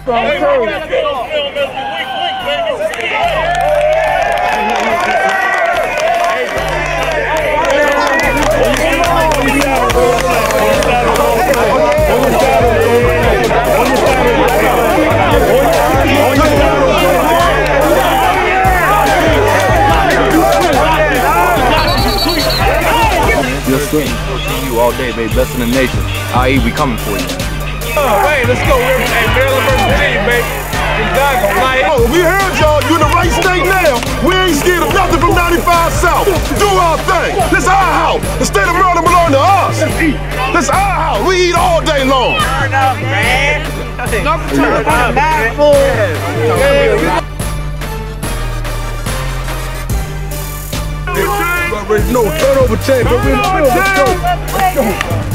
You all day, baby. Best in the nation. I.E. we coming for you. Hey, let's go. Hey, Maryland versus Virginia, baby. Oh, we heard y'all. You in the right state now. We ain't scared of nothing from 95 South. Do our thing. This our house. The state of Maryland belong to us. This our house. We eat all day long. Turn up, man. Turn up, man. No, turnover chain, but we're in the field. Let's go. Let's go.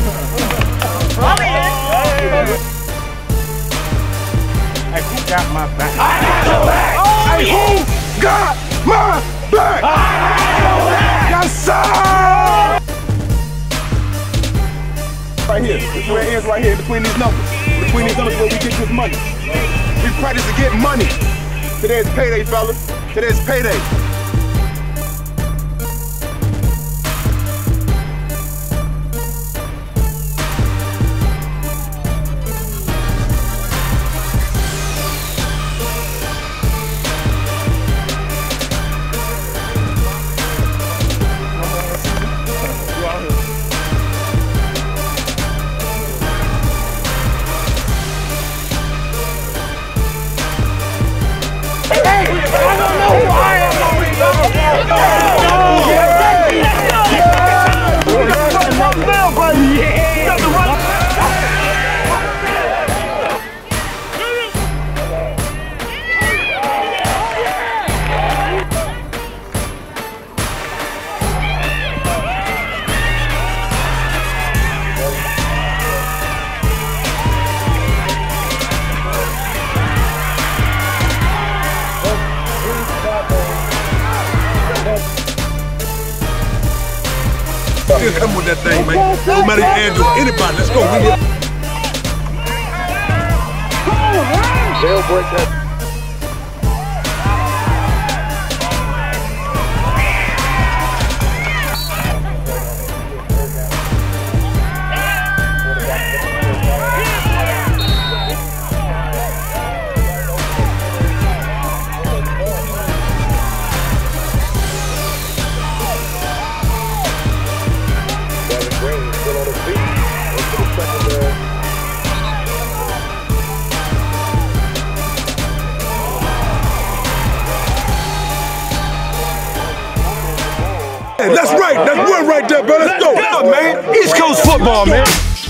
Hey, who got my back? Hey, who got my back? Yes, sir! Right here. This is where it ends, right here, between these numbers. Between these numbers where we get this money. We practice to get money. Today's payday, fellas. Today's payday. Still come with that thing, man. No matter Andrew, anybody, let's go. They'll break that. That's right. That's one right there, bro. Let's go. Yeah, man. East Coast football, man.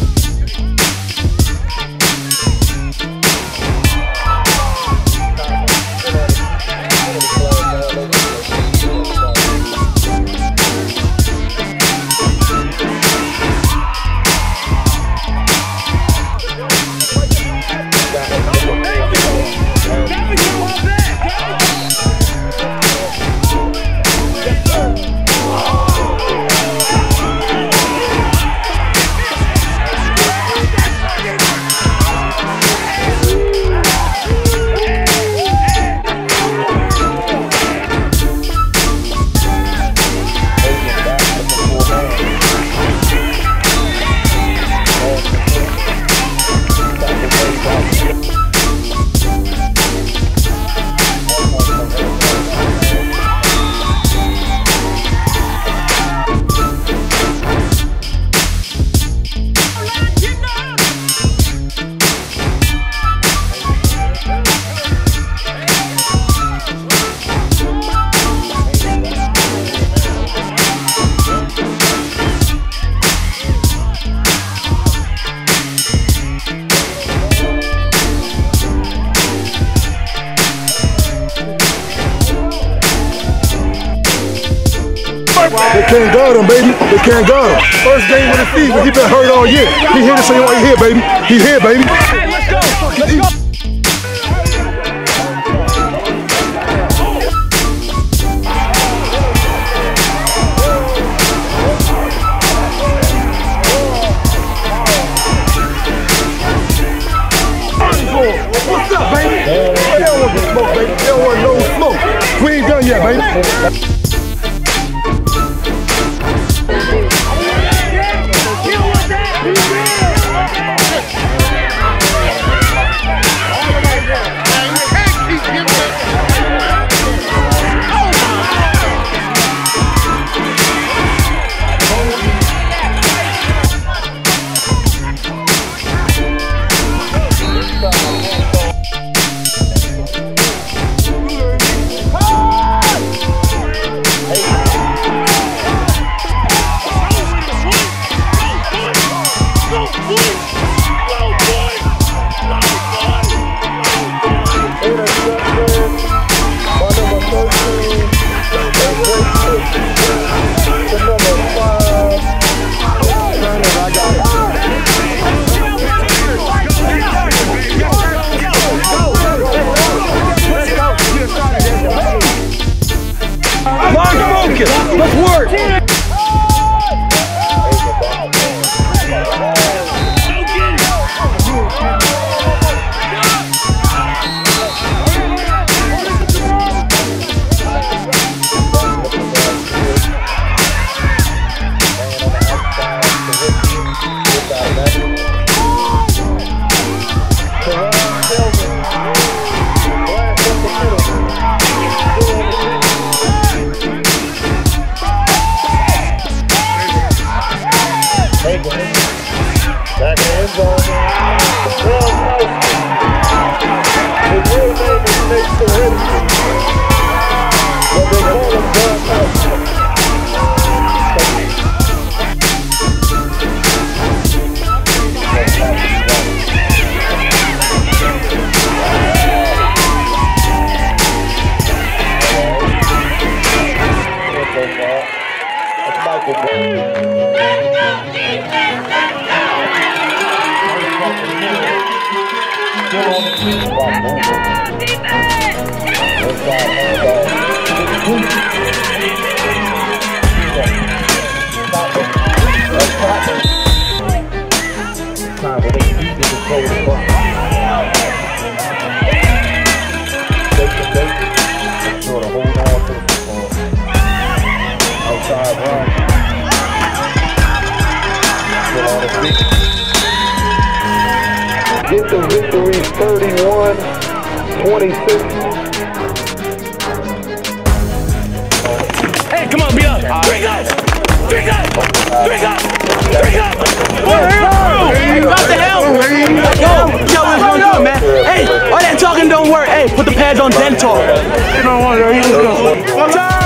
They can't guard him, baby. They can't guard him. First game of the season, he been hurt all year. He here to say, oh, he here, baby. He here, baby. Hey, let's go. Let's go. What's up, baby? They don't want the smoke, baby. They don't want no smoke. We ain't done yet, baby. Let's work! Get the victory 31-26. Hey, come on, be up. Drink up. Drink up. Drink up. Drink up. Hey, what the hell? Let's go. Yo, what's going on, man? Hey, all that talking don't work. Hey, put the pads on Dental. You don't want to. Let's go.